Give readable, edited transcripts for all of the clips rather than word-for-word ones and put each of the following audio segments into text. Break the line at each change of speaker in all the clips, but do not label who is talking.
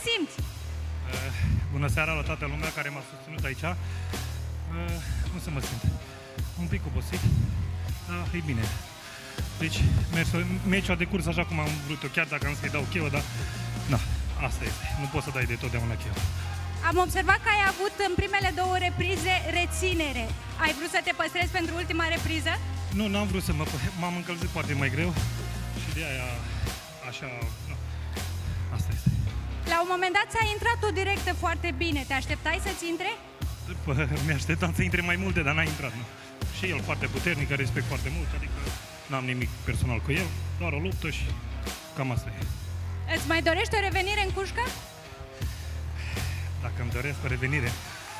simți?
Bună seara la toată lumea care m-a susținut aici. Cum să mă simt? Un pic obosit, dar e bine. Deci, meciul a decurs așa cum am vrut eu, chiar dacă am să-i dau cheă, dar... Na, asta este. Nu poți să dai de totdeauna cheă.
Am observat că ai avut în primele două reprize reținere. Ai vrut să te păstrezi pentru ultima repriză?
Nu, n-am vrut să m-am încălzit poate mai greu și de aia așa... Na, asta este.
La un moment dat ți-a intrat o directă foarte bine. Te așteptai să-ți intre?
Mi-așteptam să intre mai multe, dar n-a intrat. Nu. Și el foarte puternic, respect foarte mult, adică n-am nimic personal cu el, doar o luptă și cam asta e.
Îți mai dorești o revenire în cușcă?
Dacă îmi doresc o revenire.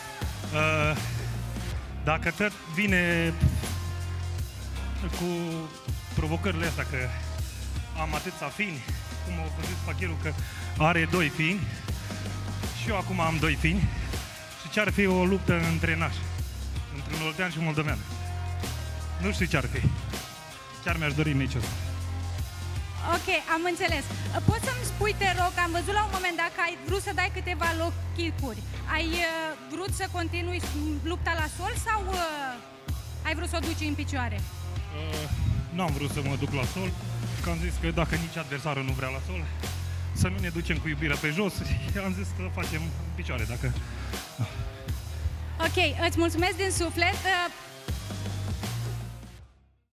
Dacă tot vine cu provocările astea, că am atâția fini, cum a zis Facherul că are 2 fini, și eu acum am 2 fini, și ce-ar fi o luptă între nași, între un oltean și un moldovean. Nu știu ce-ar fi. Chiar mi-aș dori meciul ăsta.
Ok, am înțeles. Poți să-mi spui, te rog, am văzut la un moment dat că ai vrut să dai câteva low kick-uri. Ai vrut să continui lupta la sol sau ai vrut să o duci în picioare?
N-am vrut să mă duc la sol, că am zis că dacă nici adversarul nu vrea la sol, să nu ne ducem cu iubirea pe jos, am zis că facem în picioare, dacă...
Ok, îți mulțumesc din suflet.